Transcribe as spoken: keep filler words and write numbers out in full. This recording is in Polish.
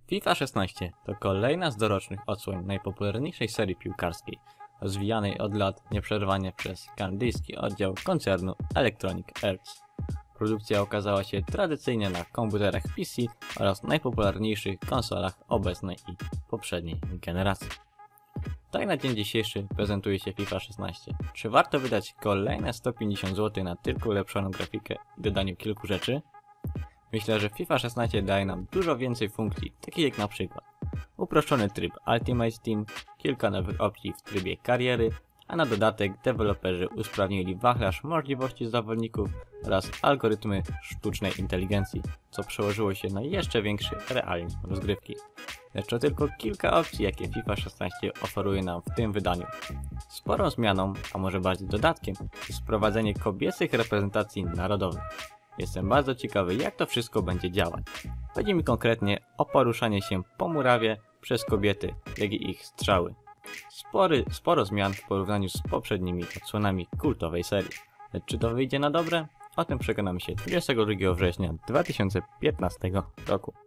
FIFA szesnaście to kolejna z dorocznych odsłon najpopularniejszej serii piłkarskiej, rozwijanej od lat nieprzerwanie przez kanadyjski oddział koncernu Electronic Arts. Produkcja okazała się tradycyjnie na komputerach P C oraz najpopularniejszych konsolach obecnej i poprzedniej generacji. Tak na dzień dzisiejszy prezentuje się FIFA szesnaście. Czy warto wydać kolejne sto pięćdziesiąt złotych na tylko ulepszoną grafikę i dodaniu kilku rzeczy? Myślę, że FIFA szesnaście daje nam dużo więcej funkcji, takich jak na przykład uproszczony tryb Ultimate Team, kilka nowych opcji w trybie kariery, a na dodatek deweloperzy usprawnili wachlarz możliwości zawodników oraz algorytmy sztucznej inteligencji, co przełożyło się na jeszcze większy realizm rozgrywki. Lecz to tylko kilka opcji, jakie FIFA szesnaście oferuje nam w tym wydaniu. Sporą zmianą, a może bardziej dodatkiem, jest wprowadzenie kobiecych reprezentacji narodowych. Jestem bardzo ciekawy, jak to wszystko będzie działać. Chodzi mi konkretnie o poruszanie się po murawie przez kobiety, jak i ich strzały. Spory, sporo zmian w porównaniu z poprzednimi odsłonami kultowej serii. Lecz czy to wyjdzie na dobre? O tym przekonamy się dwudziestego drugiego września dwa tysiące piętnastego roku.